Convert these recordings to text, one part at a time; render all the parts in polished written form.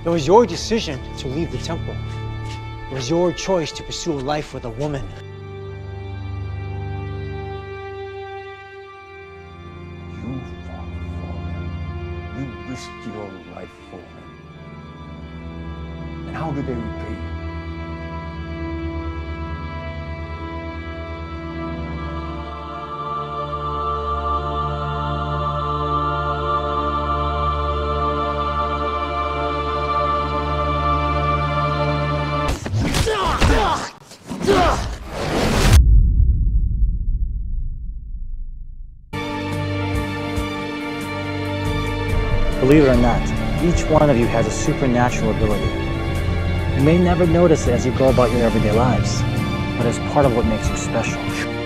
It was your decision to leave the temple. It was your choice to pursue a life with a woman. You fought for him. You risked your life for him. And how did they repay you? Believe it or not, each one of you has a supernatural ability. You may never notice it as you go about your everyday lives, but it's part of what makes you special.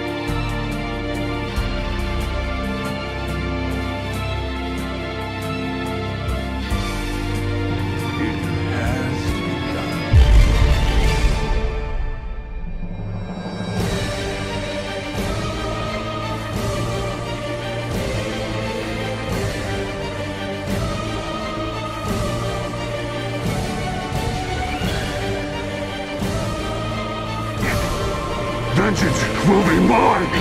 Vengeance will be mine!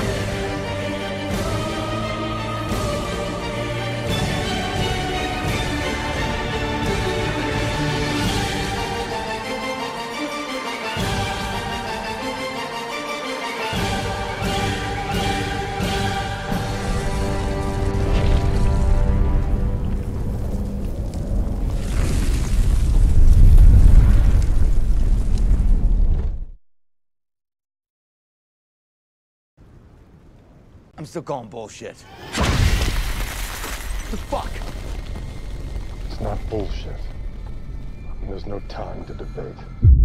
I'm still calling bullshit. What the fuck? It's not bullshit. And there's no time to debate.